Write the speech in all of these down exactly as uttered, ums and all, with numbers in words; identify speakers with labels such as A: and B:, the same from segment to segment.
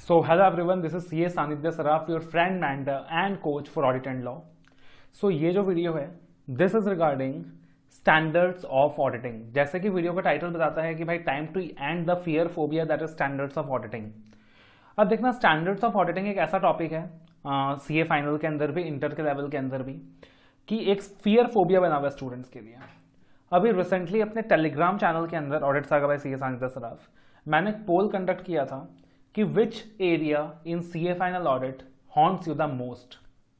A: So hello everyone, this is C A Sanidhya Saraf, your friend, mentor and coach for audit and law. So ये जो video है, this is regarding standards of auditing. जैसे कि video का title बताता है कि भाई time to end the fear phobia that is standards of auditing. अब देखना, स्टैंडर्ड्स ऑफ ऑडिटिंग एक ऐसा टॉपिक है सी ए फाइनल के अंदर भी, इंटर के लेवल के अंदर भी, कि एक फियर फोबिया बना हुआ है स्टूडेंट्स के लिए. अभी रिसेंटली अपने टेलीग्राम चैनल के अंदर audit saga by C A Sanidhya Saraf मैंने एक पोल कंडक्ट किया था कि which area in C A final audit haunts you the most.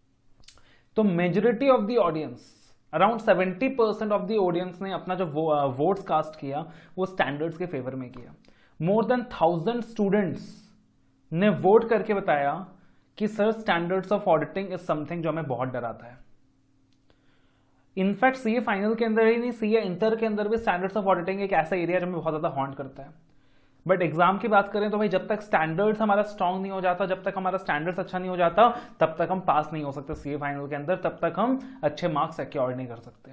A: तो majority of the audience, around seventy percent of the audience ने अपना जो वोट्स वो, कास्ट किया वो स्टैंडर्ड्स के फेवर में किया. मोर देन थाउजेंड स्टूडेंट्स ने वोट करके बताया कि sir standards of auditing is something जो हमें बहुत डराता है. इनफैक्ट सीए फाइनल के अंदर ही नहीं, सीए इंटर के अंदर भी स्टैंडर्ड्स ऑफ ऑडिटिंग एक ऐसा एरिया जो हमें बहुत ज्यादा हॉन्ट करता है. बट एग्जाम की बात करें तो भाई जब तक स्टैंडर्ड्स हमारा स्ट्रांग नहीं हो जाता, जब तक हमारा स्टैंडर्ड्स अच्छा नहीं हो जाता, तब तक हम पास नहीं हो सकते सीए फाइनल के अंदर, तब तक हम अच्छे मार्क्स सिक्योर नहीं कर सकते.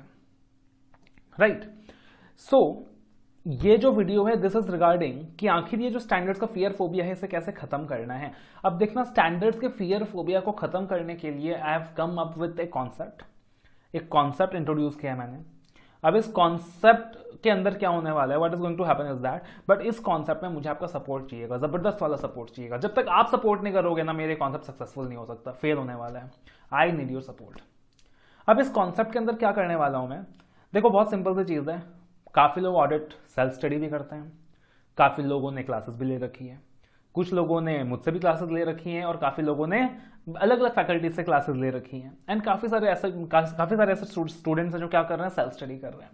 A: राइट. सो ये जो वीडियो है दिस इज रिगार्डिंग कि आखिर ये जो स्टैंडर्ड्स का फियर फोबिया है इसे कैसे खत्म करना है. अब देखना, स्टैंडर्ड्स के फियर फोबिया को खत्म करने के लिए I have come up with a concept. एक कॉन्सेप्ट इंट्रोड्यूस किया है मैंने. अब इस कॉन्सेप्ट के अंदर क्या होने वाला है, what is going to happen is that, but इस कॉन्सेप्ट में मुझे आपका सपोर्ट चाहिएगा, जबरदस्त वाला सपोर्ट चाहिएगा. जब तक आप सपोर्ट नहीं करोगे ना, मेरे कॉन्सेप्ट सक्सेसफुल नहीं हो सकता, फेल होने वाला है. I need your support. अब इस कॉन्सेप्ट के अंदर क्या करने वाला हूं मैं, देखो बहुत सिंपल सी चीज है. काफी लोग ऑडिट सेल्फ स्टडी भी करते हैं, काफी लोगों ने क्लासेस भी ले रखी है, कुछ लोगों ने मुझसे भी क्लासेस ले रखी हैं, और काफी लोगों ने अलग अलग फैकल्टी से क्लासेस ले रखी हैं. एंड काफी सारे ऐसे काफी सारे ऐसे स्टूडेंट्स हैं जो क्या कर रहे हैं, सेल्फ स्टडी कर रहे हैं.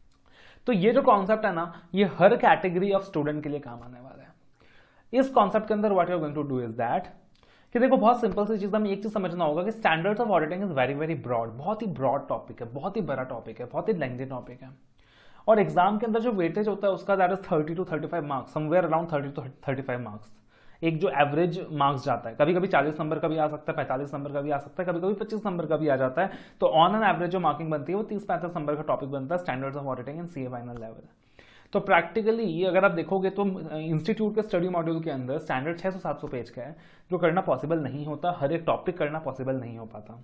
A: तो ये जो कॉन्सेप्ट है ना, ये हर कैटेगरी ऑफ स्टूडेंट के लिए काम आने वाला है. इस कॉन्सेप्ट के अंदर what you are going to do is that कि देखो बहुत सिंपल सी चीज, हमें एक चीज समझना होगा कि standards of auditing is very very broad, बहुत ही ब्रॉड टॉपिक है, बहुत ही बड़ा टॉपिक है, बहुत ही लेंथी टॉपिक है. और एग्जाम के अंदर जो वेटेज होता है उसका that is thirty two thirty five marks, somewhere around thirty two thirty five marks. एक जो एवरेज मार्क्स जाता है, कभी कभी चालीस नंबर का भी आ सकता है, पैंतालीस नंबर का भी आ सकता है, कभी कभी पच्चीस नंबर का भी आ जाता है. तो ऑन एन एवरेज जो मार्किंग बनती है वो तीस पैंतीस नंबर का टॉपिक बनता है standards of auditing in CA final level. तो प्रैक्टिकली अगर आप देखोगे तो इंस्टीट्यूट के स्टडी मॉड्यूल के अंदर स्टैंडर्ड छह सौ सात सौ पेज का है, जो करना पॉसिबल नहीं होता, हर एक टॉपिक करना पॉसिबल नहीं हो पाता.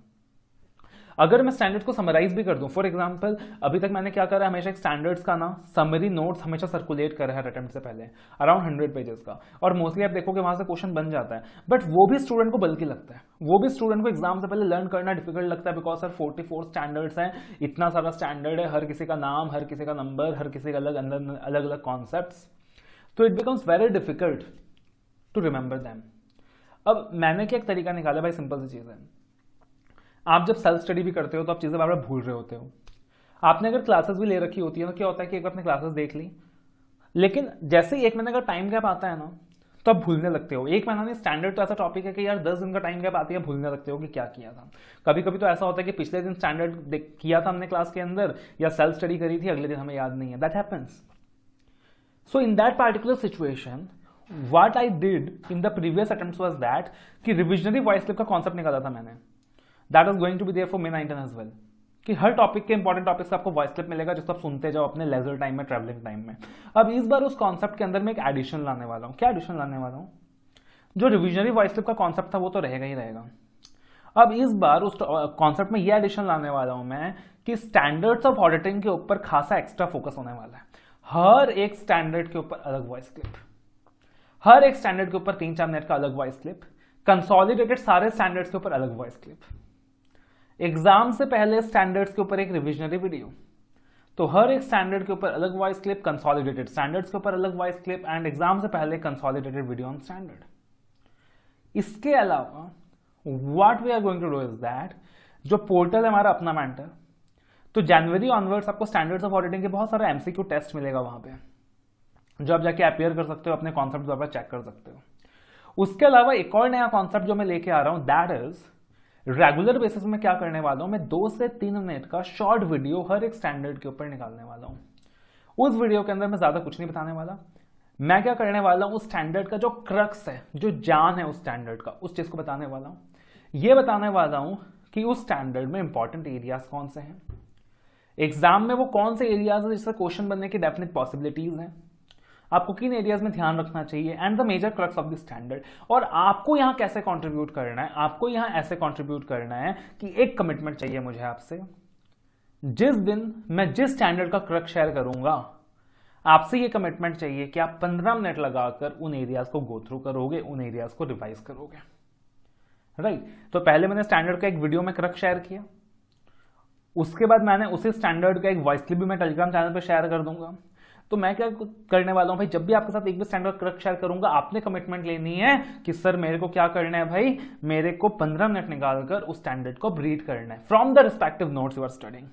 A: अगर मैं स्टैंडर्ड्स को समराइज भी कर दूं, फॉर एग्जांपल अभी तक मैंने क्या करा है, हमेशा एक स्टैंडर्ड्स का ना समरी नोट्स हमेशा सर्कुलेट करा है अटेम्प्ट से पहले, अराउंड हंड्रेड पेजेस का, और मोस्टली आप देखोगे वहां से क्वेश्चन बन जाता है. बट वो भी स्टूडेंट को बल्कि लगता है, वो भी स्टूडेंट को एग्जाम से पहले लर्न करना डिफिकल्ट लगता है, because sir forty four standards हैं, इतना सारा स्टैंडर्ड है, हर किसी का नाम, हर किसी का नंबर, हर किसी का अलग अंदर अलग अलग कॉन्सेप्ट्स. तो it becomes very difficult to remember them. अब मैंने क्या एक तरीका निकाला भाई, सिंपल सी चीज है. आप जब सेल्फ स्टडी भी करते हो तो आप चीजें बार बार भूल रहे होते हो. आपने अगर क्लासेस भी ले रखी होती है तो क्या होता है कि एक बार आपने क्लासेस देख ली, लेकिन जैसे ही एक महीने का टाइम गैप आता है ना, तो आप भूलने लगते हो. एक महीना नहीं, स्टैंडर्ड तो ऐसा टॉपिक है कि यार दस दिन का टाइम गैप आती है, भूलने लगते हो कि क्या किया था. कभी कभी तो ऐसा होता है कि पिछले दिन स्टैंडर्ड किया था हमने क्लास के अंदर, या सेल्फ स्टडी करी थी, अगले दिन हमें याद नहीं है. That happens. So in that particular situation what I did in the previous attempts was that कि रिविजनरी वॉइस क्लिप का कॉन्सेप्ट निकाला था मैंने. That is going to be there for May nineteen as well, कि हर topic के important topics का आपको वॉइस क्लिप मिलेगा जिसको आप सुनते जाओ अपने लेजर टाइम में, ट्रैवलिंग टाइम में. अब इस बार उस कॉन्सेप्ट के अंदर मैं एक एडिशन लाने वाला हूं. क्या एडिशन लाने वाला हूं? जो रिविजनरी वॉइस क्लिप का कॉन्सेप्ट था वो तो रहेगा ही रहेगा. अब इस बार उस कॉन्सेप्ट में यह एडिशन लाने वाला हूं मैं कि स्टैंडर्ड्स ऑफ ऑडिटिंग के ऊपर खासा एक्स्ट्रा फोकस होने वाला है. हर एक स्टैंडर्ड के ऊपर अलग वॉइस क्लिप, हर एक स्टैंडर्ड के ऊपर तीन चार मिनट का अलग वॉइस क्लिप, कंसोलिडेटेड सारे स्टैंडर्ड्स के ऊपर अलग वॉइस क्लिप, एग्जाम से पहले स्टैंडर्ड्स के ऊपर एक रिविजनरी वीडियो. तो हर एक स्टैंडर्ड के ऊपर अलग वॉइस क्लिप, कंसोलिडेटेड स्टैंडर्ड्स के ऊपर अलग वॉइस क्लिप, एंड एग्जाम से पहले कंसोलिडेटेड वीडियो ऑन स्टैंडर्ड. इसके अलावा what we are going to do is that, जो पोर्टल है हमारा अपना मेंटर, तो जनवरी ऑनवर्ड्स आपको स्टैंडर्ड्स ऑफ ऑडिटिंग के बहुत सारे एमसीक्यू टेस्ट मिलेगा वहां पे, जो आप जाके अपियर कर सकते हो, अपने कॉन्सेप्ट द्वारा चेक कर सकते हो. उसके अलावा एक और नया कॉन्सेप्ट जो मैं लेके आ रहा हूं, दैट इज रेगुलर बेसिस में क्या करने वाला हूं, मैं दो से तीन मिनट का शॉर्ट वीडियो हर एक स्टैंडर्ड के ऊपर निकालने वाला हूं. उस वीडियो के अंदर मैं ज्यादा कुछ नहीं बताने वाला. मैं क्या करने वाला हूं, उस स्टैंडर्ड का जो क्रक्स है, जो जान है उस स्टैंडर्ड का, उस चीज को बताने वाला हूं. यह बताने वाला हूं कि उस स्टैंडर्ड में इंपॉर्टेंट एरियाज कौन से हैं, एग्जाम में वो कौन से एरियाज है जिससे क्वेश्चन बनने की डेफिनेट पॉसिबिलिटीज हैं, आपको किन एरियाज में ध्यान रखना चाहिए, and the major crux of the standard. और आपको यहां कैसे कंट्रीब्यूट करना है, आपको यहां ऐसे कंट्रीब्यूट करना है कि एक कमिटमेंट चाहिए मुझे आपसे, जिस दिन मैं जिस स्टैंडर्ड का क्रक्स शेयर करूंगा, आपसे ये कमिटमेंट चाहिए कि आप पंद्रह मिनट लगाकर उन एरियाज को गो थ्रू करोगे, उन एरियाज को रिवाइज करोगे, राइट right? तो पहले मैंने स्टैंडर्ड का एक वीडियो में क्रक्स शेयर किया, उसके बाद मैंने उसी स्टैंडर्ड का एक वॉइस क्लिप भी मैं टेलीग्राम चैनल पे शेयर कर दूंगा। तो मैं क्या करने वाला हूं भाई, जब भी आपके साथ एक भी स्टैंडर्ड क्रक्स शेयर करूंगा, आपने कमिटमेंट लेनी है कि सर मेरे को क्या करना है भाई, मेरे को पंद्रह मिनट निकालकर उस स्टैंडर्ड को रीड करना है from the respective notes you are studying.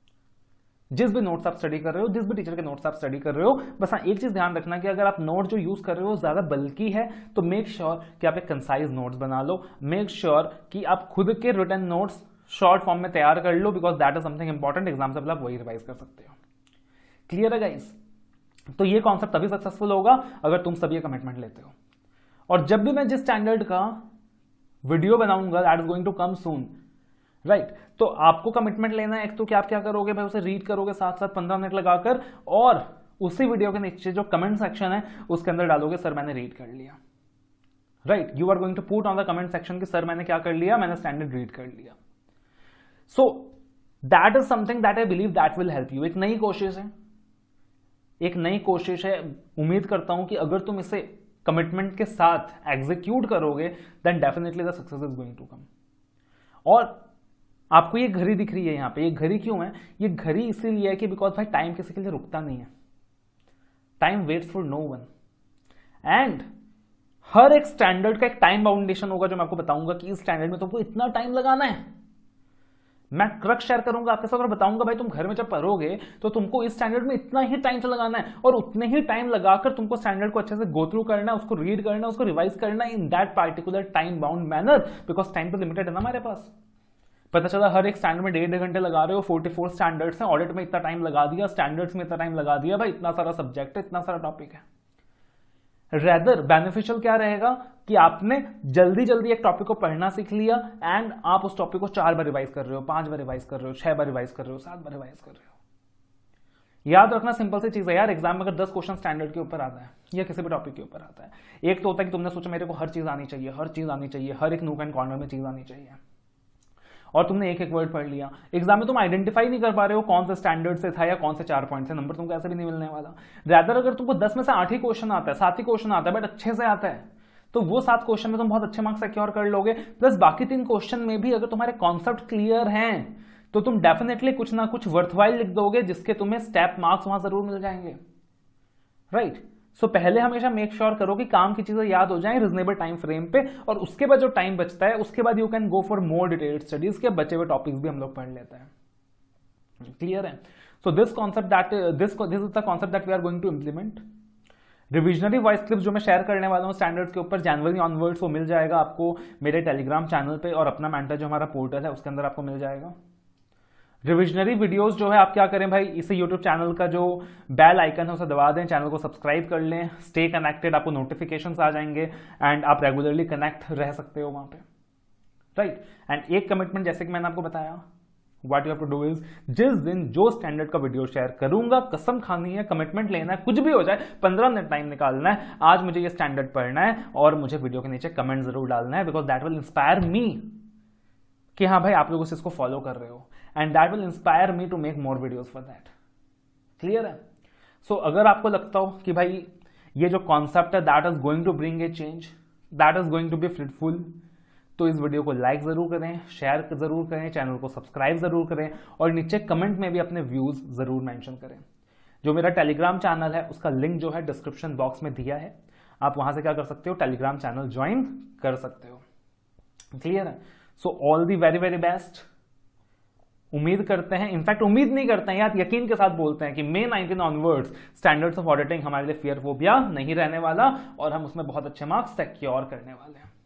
A: जिस भी नोट्स आप स्टडी कर रहे हो, जिस भी टीचर के नोट्स आप स्टडी कर रहे हो, बस हाँ एक चीज ध्यान रखना कि अगर आप नोट जो यूज कर रहे हो ज्यादा बल्कि है तो मेक श्योर sure कि आप एक कंसाइज नोट्स बना लो, मेक श्योर sure कि आप खुद के रिटन नोट्स शॉर्ट फॉर्म में तैयार कर लो, because that is something important, exam से पहले आप वही रिवाइज कर सकते हो। क्लियर है गाइस? तो ये कॉन्सेप्ट तभी सक्सेसफुल होगा अगर तुम सब ये कमिटमेंट लेते हो। और जब भी मैं जिस स्टैंडर्ड का वीडियो बनाऊंगा, that is going to come soon, right, तो आपको कमिटमेंट लेना है एक तो कि आप क्या करोगे भाई, उसे रीड करोगे साथ साथ पंद्रह मिनट लगाकर, और उसी वीडियो के नीचे जो कमेंट सेक्शन है उसके अंदर डालोगे सर मैंने रीड कर लिया, right. You are going to put on the comment section कि सर मैंने क्या कर लिया, मैंने स्टैंडर्ड रीड कर लिया। So that is something that I believe that will help you. एक नई कोशिश है, एक नई कोशिश है, उम्मीद करता हूं कि अगर तुम इसे कमिटमेंट के साथ एग्जीक्यूट करोगे then definitely the success is going to come. और आपको ये घड़ी दिख रही है यहां पे, ये घड़ी क्यों है? ये घड़ी इसीलिए है कि बिकॉज भाई टाइम किसी के लिए रुकता नहीं है, time waits for no one, and हर एक स्टैंडर्ड का एक टाइम बाउंडेशन होगा जो मैं आपको बताऊंगा कि इस स्टैंडर्ड में तुमको इतना टाइम लगाना है। मैं क्रक्स शेयर करूंगा आपके साथ और बताऊंगा भाई तुम घर में जब पढ़ोगे तो तुमको इस स्टैंडर्ड में इतना ही टाइम से लगाना है, और उतने ही टाइम लगाकर तुमको स्टैंडर्ड को अच्छे से गो थ्रू करना है, उसको रीड करना है, उसको रिवाइज करना है in that particular time bound manner, because time तो लिमिटेड है ना हमारे पास। पता चला हर एक स्टैंडर्ड में डेढ़ घंटे लगा रहे हो, चौवालीस स्टैंडर्ड्स हैं, ऑडिट में इतना टाइम लगा दिया, स्टैंडर्ड्स में इतना टाइम लगा दिया, भाई इतना सारा सब्जेक्ट है, इतना सारा टॉपिक है। रेदर बेनिफिशियल क्या रहेगा कि आपने जल्दी जल्दी एक टॉपिक को पढ़ना सीख लिया एंड आप उस टॉपिक को चार बार रिवाइज कर रहे हो, पांच बार रिवाइज कर रहे हो, छह बार रिवाइज कर रहे हो, सात बार रिवाइज कर रहे हो। याद रखना सिंपल सी चीज है यार, एग्जाम में अगर दस क्वेश्चन स्टैंडर्ड के ऊपर आता है या किसी भी टॉपिक के ऊपर आता है, एक तो होता है कि तुमने सोचा मेरे को हर चीज आनी चाहिए, हर चीज आनी चाहिए, हर एक नूक एंड कॉर्नर में चीज आनी चाहिए, और तुमने एक एक वर्ड पढ़ लिया। एग्जाम में तुम आइडेंटिफाई नहीं कर पा रहे हो कौन से स्टैंडर्ड से था या कौन से चार पॉइंट से, नंबर तुमको ऐसे भी नहीं मिलने वाला। रैदर अगर तुमको दस में से आठ ही क्वेश्चन आता है, सात ही क्वेश्चन आता है, बट अच्छे से आता है, तो वो सात क्वेश्चन में तुम बहुत अच्छे मार्क्स सिक्योर कर लोगे। प्लस बाकी तीन क्वेश्चन में भी अगर तुम्हारे कॉन्सेप्ट क्लियर हैं तो तुम डेफिनेटली कुछ ना कुछ वर्थवाइल लिख दोगे, जिसके तुम्हें स्टेप मार्क्स वहां जरूर मिल जाएंगे, राइट right? सो so, पहले हमेशा मेक श्योर करो कि काम की चीजें याद हो जाएं रिजनेबल टाइम फ्रेम पे, और उसके बाद जो टाइम बचता है उसके बाद you can go for more detailed studies, के बचे हुए टॉपिक्स भी हम लोग पढ़ लेते हैं। क्लियर है? So this concept that this this is the concept that we are going to implement. Revisionary voice clips जो मैं शेयर करने वाला हूं स्टैंडर्ड्स के ऊपर जनवरी ऑनवर्ड्स, वो मिल जाएगा आपको मेरे टेलीग्राम चैनल पे, और अपना मेंटर जो हमारा पोर्टल है उसके अंदर आपको मिल जाएगा। रिविजनरी वीडियोस जो है आप क्या करें भाई, इसे यूट्यूब चैनल का जो बेल आइकन है उसे दबा दें, चैनल को सब्सक्राइब कर लें, स्टे कनेक्टेड, आपको नोटिफिकेशंस आ जाएंगे एंड आप रेगुलरली कनेक्ट रह सकते हो वहां पे, राइट। एंड एक कमिटमेंट जैसे कि मैंने आपको बताया, what you have to do is, जिस दिन जो स्टैंडर्ड का वीडियो शेयर करूंगा, कसम खानी है, कमिटमेंट लेना है, कुछ भी हो जाए, पंद्रह मिनट टाइम निकालना है, आज मुझे ये स्टैंडर्ड पढ़ना है और मुझे वीडियो के नीचे कमेंट जरूर डालना है, because that will inspire me कि हाँ भाई आप लोग इस इसको फॉलो कर रहे हो, and that will inspire me to make more videos for that. Clear है? सो so, अगर आपको लगता हो कि भाई ये जो कॉन्सेप्ट है that is going to bring a change, that is going to be fruitful, तो इस वीडियो को लाइक जरूर करें, शेयर जरूर करें, चैनल को सब्सक्राइब जरूर करें, और नीचे कमेंट में भी अपने व्यूज जरूर मेंशन करें। जो मेरा टेलीग्राम चैनल है उसका लिंक जो है डिस्क्रिप्शन बॉक्स में दिया है, आप वहां से क्या कर सकते हो, टेलीग्राम चैनल ज्वाइन कर सकते हो। क्लियर है? So all the very very best. उम्मीद करते हैं, इनफैक्ट उम्मीद नहीं करते हैं यार, यकीन के साथ बोलते हैं कि May nineteen onwards standards of auditing हमारे लिए फियर फोबिया नहीं रहने वाला, और हम उसमें बहुत अच्छे मार्क्स सिक्योर करने वाले हैं।